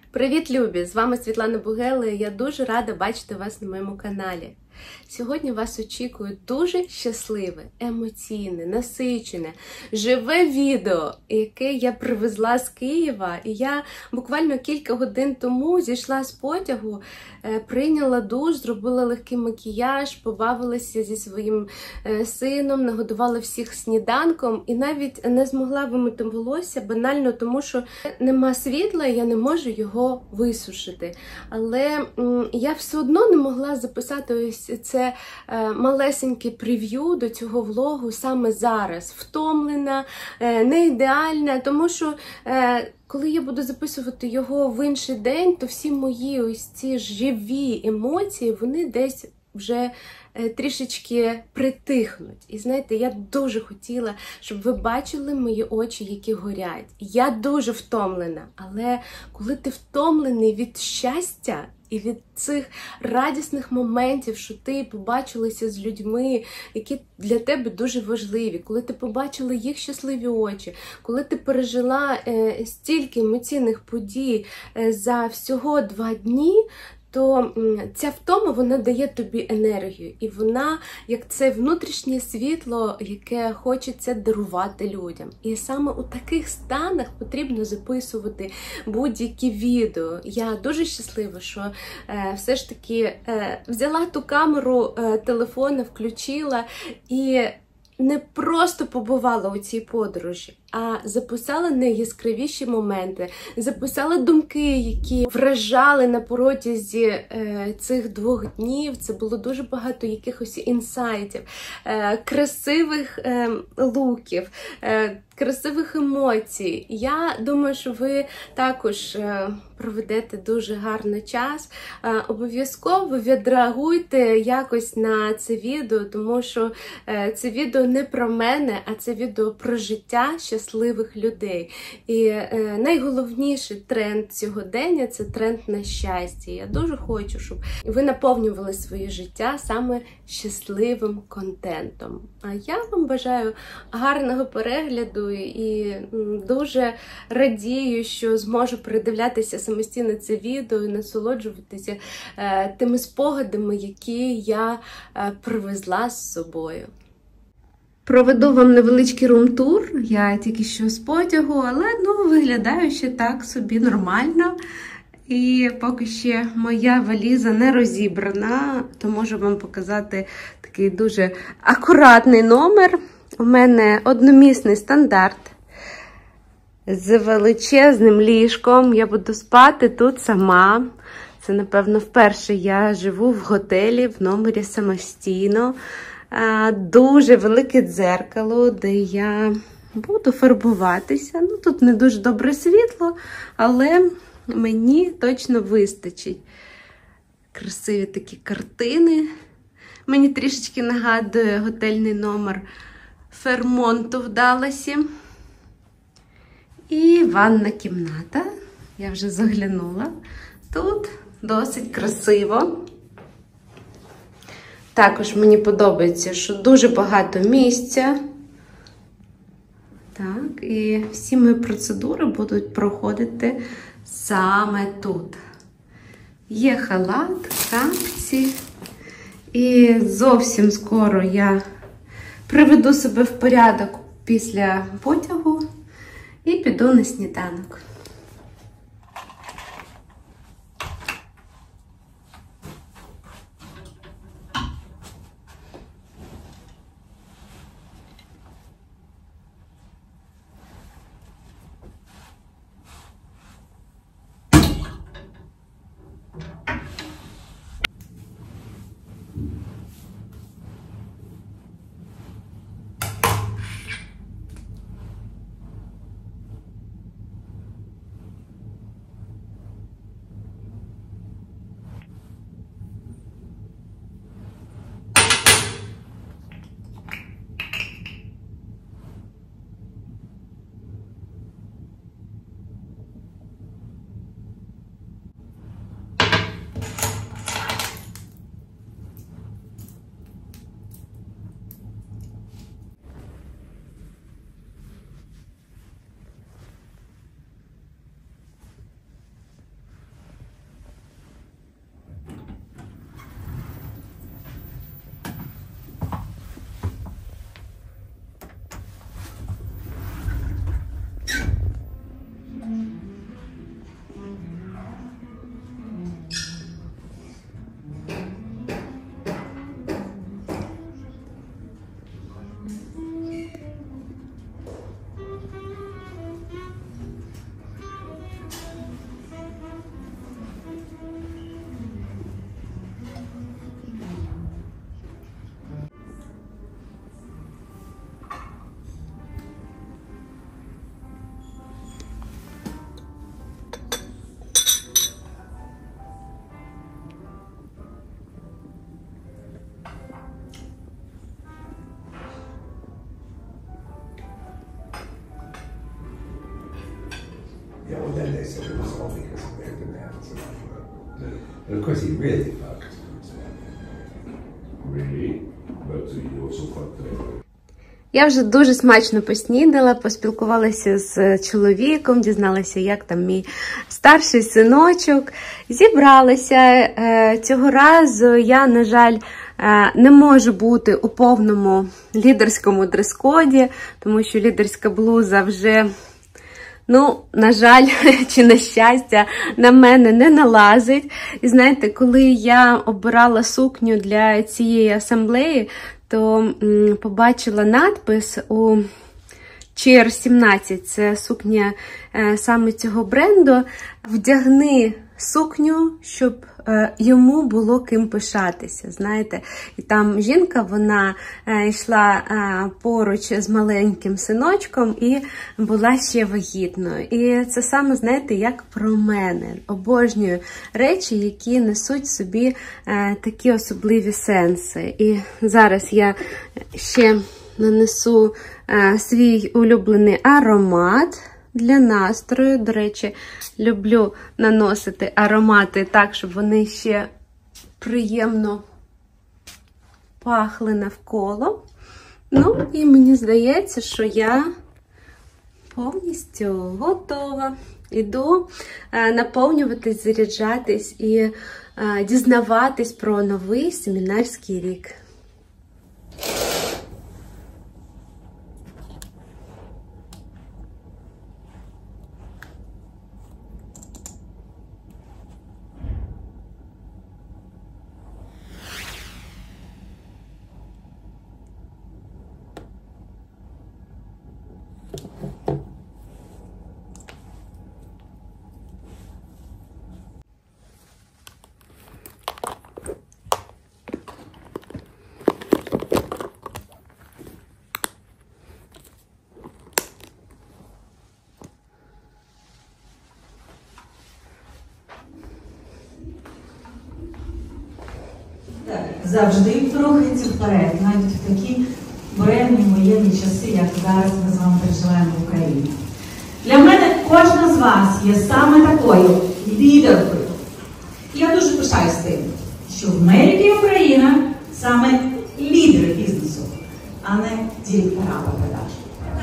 Привіт, любі! З вами Світлана Бугела і я дуже рада бачити вас на моєму каналі. Сьогодні вас очікує дуже щасливе, емоційне, насичене, живе відео, яке я привезла з Києва. І я буквально кілька годин тому зійшла з потягу, прийняла душ, зробила легкий макіяж, побавилася зі своїм сином, нагодувала всіх сніданком і навіть не змогла вимити волосся, банально тому, що нема світла і я не можу його висушити. Але я все одно не могла записати ось це малесеньке прев'ю до цього влогу саме зараз. Втомлена, не ідеальна, тому що коли я буду записувати його в інший день, то всі мої ось ці живі емоції, вони десь вже трішечки притихнуть. І знаєте, я дуже хотіла, щоб ви бачили мої очі, які горять. Я дуже втомлена, але коли ти втомлений від щастя і від цих радісних моментів, що ти побачилася з людьми, які для тебе дуже важливі, коли ти побачила їх щасливі очі, коли ти пережила стільки емоційних подій за всього 2 дні, то ця втома, вона дає тобі енергію. І вона, як це внутрішнє світло, яке хочеться дарувати людям. І саме у таких станах потрібно записувати будь-які відео. Я дуже щаслива, що все ж таки взяла ту камеру телефона, включила і не просто побувала у цій подорожі, а записала найяскравіші моменти, записала думки, які вражали на протязі цих 2 днів. Це було дуже багато якихось інсайтів, красивих луків, красивих емоцій. Я думаю, що ви також проведете дуже гарний час. Обов'язково відреагуйте якось на це відео, тому що це відео не про мене, а це відео про життя щасливих людей. І найголовніший тренд сьогодення – це тренд на щастя. Я дуже хочу, щоб ви наповнювали своє життя саме щасливим контентом. А я вам бажаю гарного перегляду і дуже радію, що зможу передивлятися самостійно це відео і насолоджуватися тими спогадами, які я привезла з собою. Проведу вам невеличкий рум-тур, я тільки що з потягу, але виглядаю ще так собі нормально. І поки ще моя валіза не розібрана, то можу вам показати такий дуже акуратний номер. У мене одномісний стандарт з величезним ліжком. Я буду спати тут сама. Це, напевно, вперше я живу в готелі, в номері самостійно. Дуже велике дзеркало, де я буду фарбуватися. Тут не дуже добре світло, але мені точно вистачить. Красиві такі картини. Мені трішечки нагадує готельний номер Фермонту в Далласі. І ванна кімната. Я вже заглянула. Тут досить красиво. Також мені подобається, що дуже багато місця. Так, і всі мої процедури будуть проходити саме тут. Є халат, капці. І зовсім скоро я приведу себе в порядок після потягу і піду на сніданок. so it was all because of their demands and and of course he really loved Sam. Really? But you also got Я вже дуже смачно поснідала, поспілкувалася з чоловіком, дізналася, як там мій старший синочок. Зібралася. Цього разу я, на жаль, не можу бути у повному лідерському дрес-коді, тому що лідерська блуза вже, ну, на жаль, чи на щастя, на мене не налазить. І знаєте, коли я обирала сукню для цієї асамблеї, то побачила надпис у CR17, це сукня саме цього бренду. Вдягни сукню, щоб йому було ким пишатися, знаєте. І там жінка, вона йшла поруч з маленьким синочком і була ще вагітною. І це саме, знаєте, як про мене. Обожнюю речі, які несуть в собі такі особливі сенси. І зараз я ще нанесу свій улюблений аромат для настрою. До речі, люблю наносити аромати так, щоб вони ще приємно пахли навколо. Ну, і мені здається, що я повністю готова. Іду наповнюватись, заряджатись і дізнаватись про новий семінарський рік. Завжди рухається вперед, навіть в такі буремні воєнні часи, як зараз ми з вами переживаємо в Україні. Для мене кожна з вас є саме такою лідеркою. І я дуже пишаюсь тим, що в Америці і Україна саме лідери бізнесу, а не директора по продажу.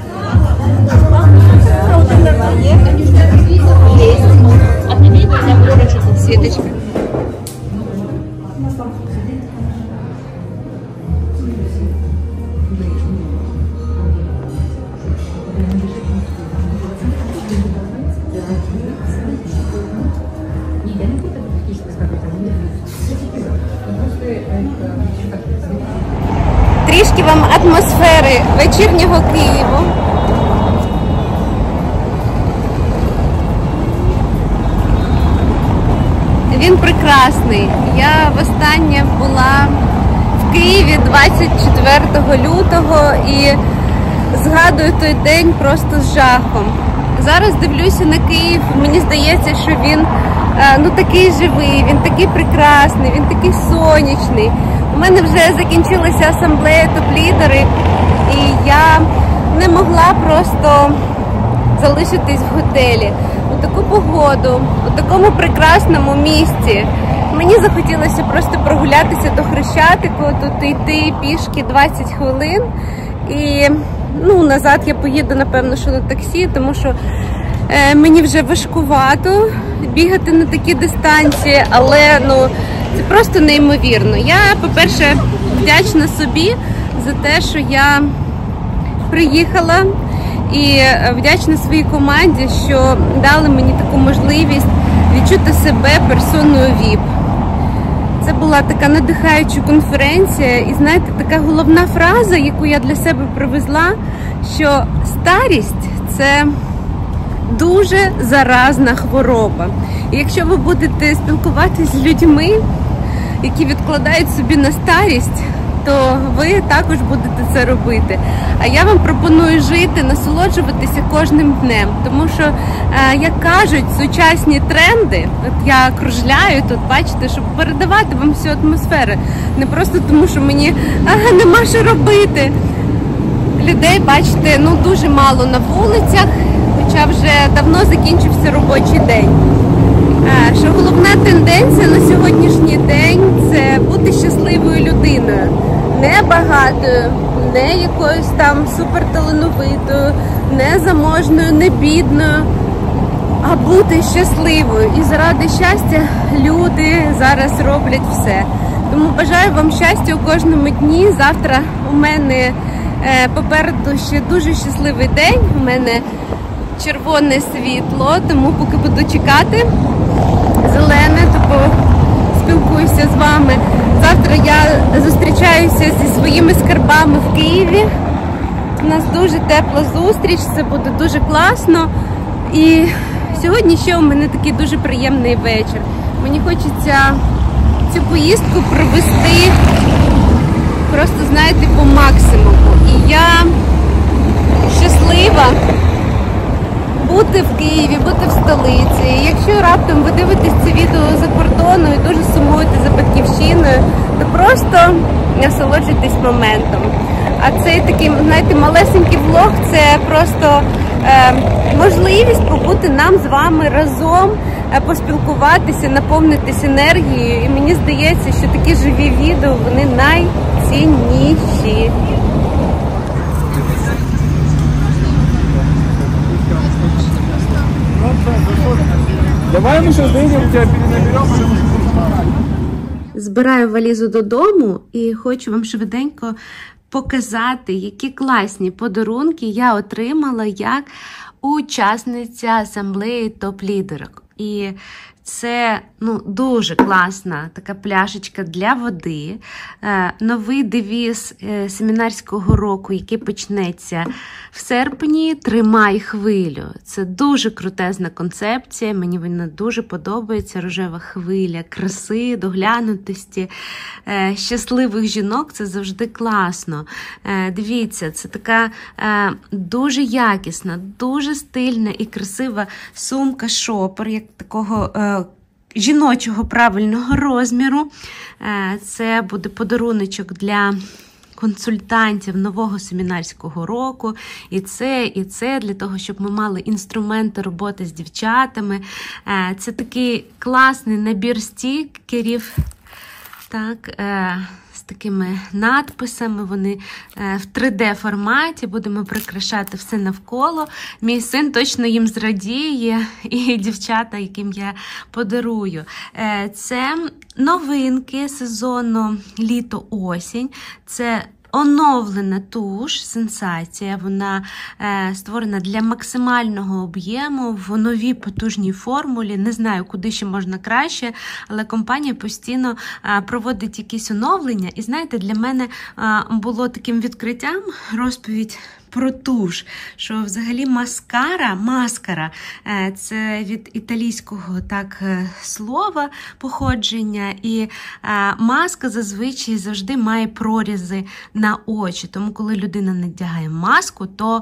Светочка. Трішки вам атмосфери вечірнього Києву. Він прекрасний. Я востаннє була в Києві 24 лютого і згадую той день просто з жахом. Зараз дивлюся на Київ, мені здається, що він такий живий, він такий прекрасний, він такий сонячний. У мене вже закінчилася асамблея топ-лідери, і я не могла просто залишитись в готелі. У таку погоду, у такому прекрасному місці. Мені захотілося просто прогулятися до Хрещатику, тут йти пішки 20 хвилин. І назад я поїду, напевно, що на таксі, тому що мені вже важкувато бігати на такі дистанції, але це просто неймовірно. Я, по-перше, вдячна собі за те, що я приїхала, і вдячна своїй команді, що дали мені таку можливість відчути себе персоною VIP. Це була така надихаюча конференція, і знаєте, така головна фраза, яку я для себе привезла, що старість – це дуже заразна хвороба. І якщо ви будете спілкуватися з людьми, які відкладають собі на старість, то ви також будете це робити. А я вам пропоную жити, насолоджуватися кожним днем. Тому що, як кажуть, сучасні тренди, от я кружляю тут, бачите, щоб передавати вам всю атмосферу. Не просто тому, що мені нема що робити. Людей, бачите, дуже мало на вулицях, хоча вже давно закінчився робочий день. Що головна тенденція на сьогоднішній день – це бути щасливою людиною. Не багатою, не якоюсь там суперталановитою, не заможною, не бідною, а бути щасливою. І заради щастя люди зараз роблять все. Тому бажаю вам щастя у кожному дні. Завтра у мене попереду ще дуже щасливий день. У мене червоне світло, тому поки буду чекати зелене, то спілкуюся з вами. Завтра я зустрічаюся зі своїми скарбами в Києві. У нас дуже тепла зустріч, це буде дуже класно. І сьогодні ще у мене такий дуже приємний вечір. Мені хочеться цю поїздку провести просто, знаєте, по максимуму. І я щаслива бути в Києві, бути в столиці. І якщо раптом ви дивитесь це відео за кордону і дуже сумуєте за батьківщиною, то просто насолоджуйтесь моментом. А цей такий, знаєте, малесенький влог – це просто можливість побути нам з вами разом, поспілкуватися, наповнитись енергією. І мені здається, що такі живі відео, вони найцінніші. Давай мы сейчас доедем, тебя перенаберем. Збираю валізу додому і хочу вам швиденько показати, які класні подарунки я отримала як учасниця асамблеї топ-лідерок. І це дуже класна така пляшечка для води. Новий девіз семінарського року, який почнеться в серпні, «Тримай хвилю». Це дуже крутезна концепція, мені вона дуже подобається. Рожева хвиля, краси, доглянутості, щасливих жінок – це завжди класно. Дивіться, це така дуже якісна, дуже стильна і красива сумка-шопер, як такого жіночого правильного розміру. Це буде подаруночок для консультантів нового семінарського року. І це для того, щоб ми мали інструменти роботи з дівчатами. Це такий класний набір стікерів. Так, з такими надписами, вони в 3D-форматі, будемо прикрашати все навколо. Мій син точно їм зрадіє, і дівчата, яким я подарую. Це новинки сезону літо-осінь. Це оновлена туш «Сенсація». Вона створена для максимального об'єму в новій потужній формулі. Не знаю, куди ще можна краще, але компанія постійно проводить якісь оновлення. І знаєте, для мене було таким відкриттям розповідь про туш, що взагалі маскара – це від італійського слова походження, і маска зазвичай завжди має прорізи на очі, тому коли людина надягає маску, то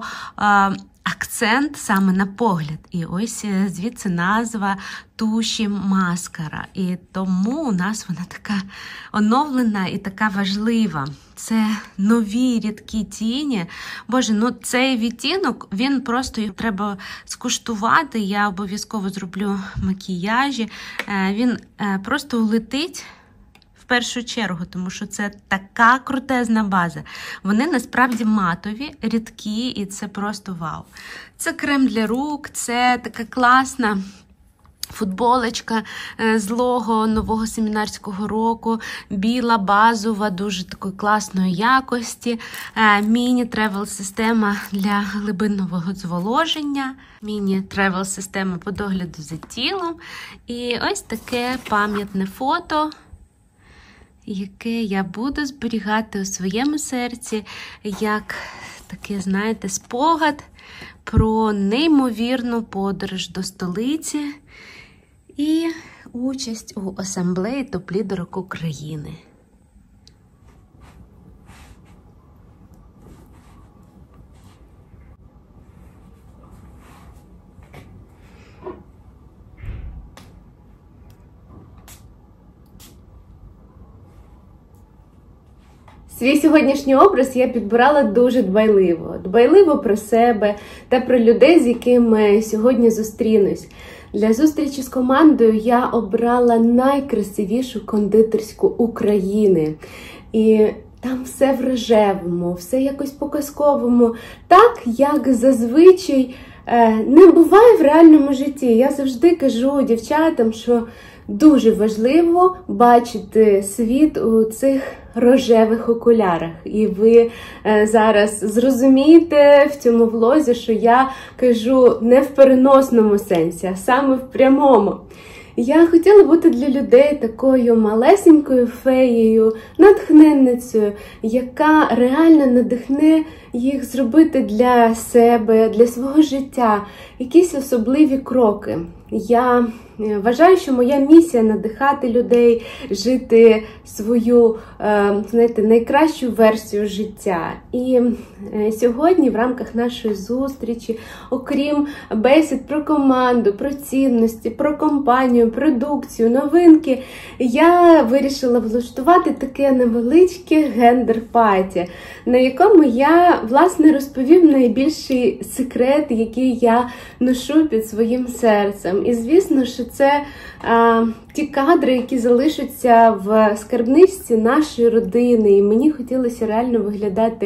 акцент саме на погляд. І ось звідси назва туші маскара. І тому у нас вона така оновлена і така важлива. Це нові рідкі тіні. Боже, цей відтінок, він просто їх треба скуштувати. Я обов'язково зроблю макіяжі. Він просто улетить в першу чергу, тому що це така крутезна база. Вони насправді матові, рідкі, і це просто вау. Це крем для рук, це така класна футболочка з лого нового семінарського року, біла, базова, дуже такої класної якості, міні-тревел-система для глибинного зволоження, міні-тревел-система по догляду за тілом, і ось таке пам'ятне фото, яке я буду зберігати у своєму серці, як такий, знаєте, спогад про неймовірну подорож до столиці і участь у асамблеї топ-лідерок України. Свій сьогоднішній образ я підбирала дуже дбайливо. Дбайливо про себе та про людей, з якими сьогодні зустрінусь. Для зустрічі з командою я обрала найкрасивішу кондитерську України. І там все в рожевому, все якось по-казковому. Так, як зазвичай не буває в реальному житті. Я завжди кажу дівчатам, що дуже важливо бачити світ у цих рожевих окулярах. І ви зараз зрозумієте в цьому влозі, що я кажу не в переносному сенсі, а саме в прямому. Я хотіла бути для людей такою малесенькою феєю, натхненницею, яка реально надихне їх зробити для себе, для свого життя якісь особливі кроки. Я вважаю, що моя місія – надихати людей, жити свою, найкращу версію життя. І сьогодні в рамках нашої зустрічі, окрім бесід про команду, про цінності, про компанію, продукцію, новинки, я вирішила влаштувати таке невеличке гендер-паті, на якому я, власне, розповім найбільший секрет, який я ношу під своїм серцем. І, звісно, що це ті кадри, які залишаться в скарбничці нашої родини. І мені хотілося реально виглядати,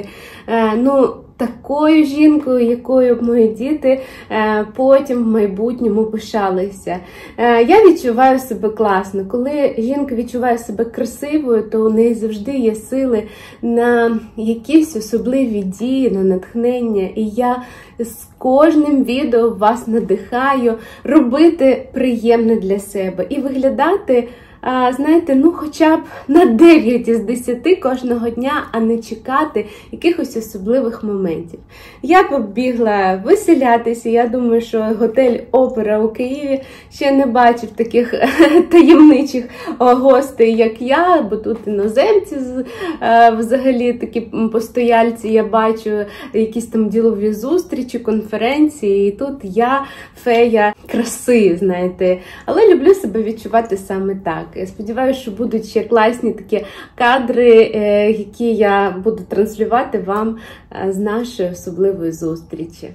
такою жінкою, якою б мої діти потім в майбутньому пишалися. Я відчуваю себе класно. Коли жінка відчуває себе красивою, то у неї завжди є сили на якісь особливі дії, на натхнення. І я з кожним відео вас надихаю робити приємне для себе і виглядати, хоча б на 9 із 10 кожного дня, а не чекати якихось особливих моментів. Я побігла веселятися. Я думаю, що готель «Опера» у Києві ще не бачив таких таємничих гостей, як я, бо тут іноземці взагалі такі постояльці, я бачу якісь там ділові зустрічі, конференції, і тут я фея краси, знаєте. Але люблю себе відчувати саме так. Сподіваюся, що будуть ще класні такі кадри, які я буду транслювати вам з нашої особливої зустрічі.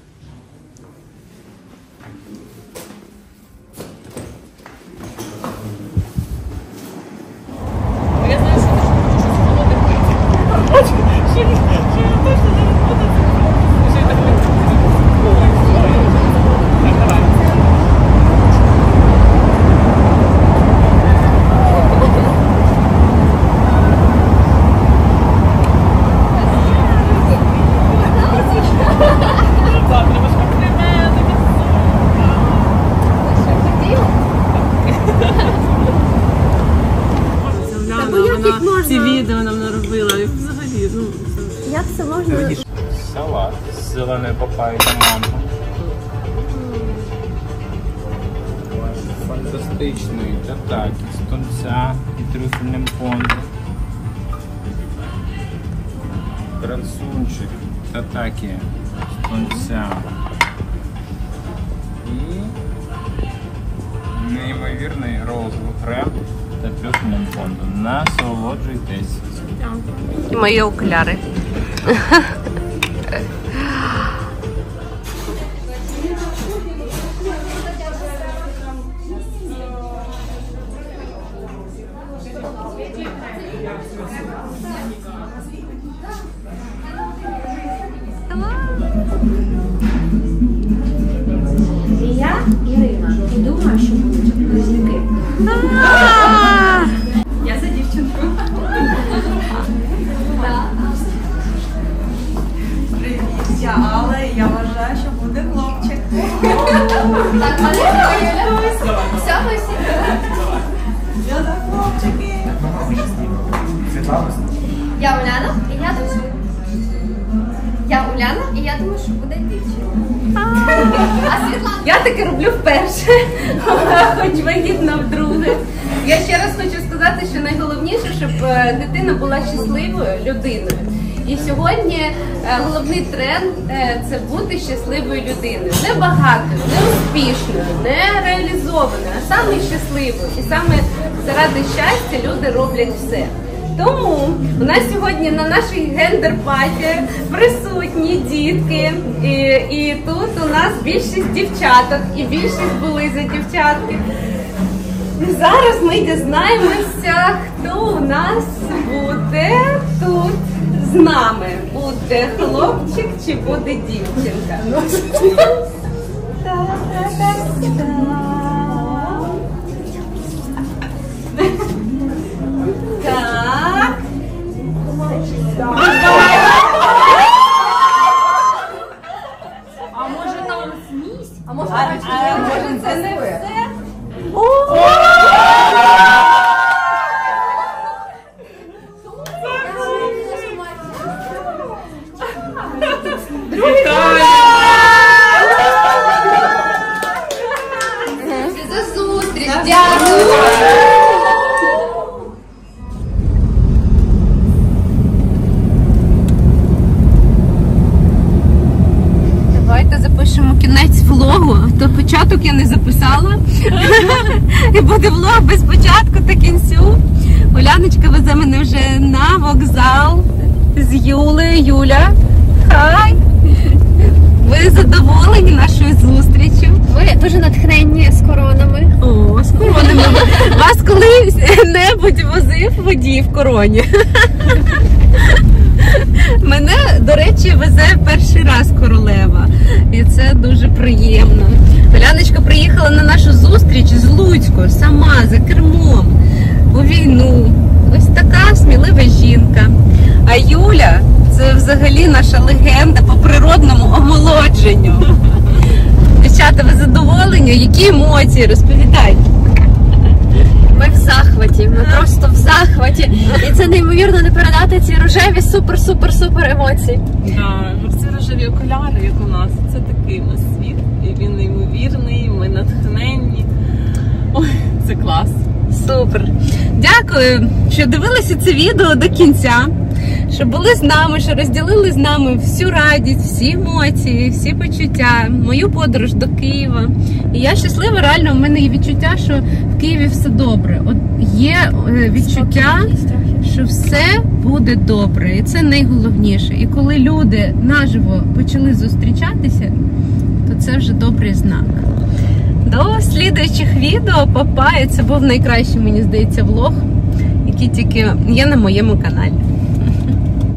Я знаю, що ти хочеш щось холодне пити. Ще я точно не буду. Ці відео нам наробила, і взагалі, Як це можна? Салат з зеленою папайою та манго. Фантастичний татакі з тунця і трюфельним понзо. Красунчик татакі з тунця. І неймовірний розовий крем та трюфельним понзо. Насолоджуйтесь. Мої окуляри. Я Ірина і думаю, що будуть близнюки. Я за дівчинку. Привіт, я Алла, і я вважаю, що буде хлопчик. Так, мене все всі. Я за хлопчики. Я Уляна, і я думаю. І я думаю, що буде дівчинка. А Світлана? Я таке роблю вперше, хоч вигідно вдруге. Я ще раз хочу сказати, що найголовніше, щоб дитина була щасливою людиною. І сьогодні головний тренд – це бути щасливою людиною. Не багатою, не успішною, не реалізованою, а саме щасливою. І саме заради щастя люди роблять все. Тому у нас сьогодні на нашій гендер-паті присутні дітки. І тут у нас більшість дівчаток, і більшість були за дівчатки. Зараз ми дізнаємося, хто у нас буде тут з нами. Буде хлопчик чи буде дівчинка? Так. А може там смісь? А може Це не все. За зустріч, дякую. Давайте запишемо кінець влогу, а то початок я не записала. І буде влог без початку та кінцю. Уляночка везе мене вже на вокзал з Юлею. Юля, хай! Ви задоволені нашою зустрічю? Ви дуже натхненні з коронами. О, з коронами. Вас колись-небудь возив водій в короні? Мене, до речі, везе перший раз королева. І це дуже приємно. Оляночка приїхала на нашу зустріч з Луцьку, сама, за кермом, у війну. Ось така смілива жінка. А Юля – це взагалі наша легенда по природному омолодженню. Дівчата, ви задоволені? Які емоції? Розповідайте. Ми в захваті, ми просто в захваті. І це неймовірно не передати ці рожеві супер емоції. Ці рожеві окуляри, як у нас, це такий у нас світ. І він неймовірний, ми натхненні. Ой, це клас. Супер. Дякую, що дивилися це відео до кінця, що були з нами, що розділили з нами всю радість, всі емоції, всі почуття, мою подорож до Києва. І я щаслива, реально, в мене є відчуття, що в Києві все добре. От є відчуття, що все буде добре. І це найголовніше. І коли люди наживо почали зустрічатися, то це вже добрий знак. До слідуючих відео, папа, і це був найкращий, мені здається, влог, який тільки є на моєму каналі.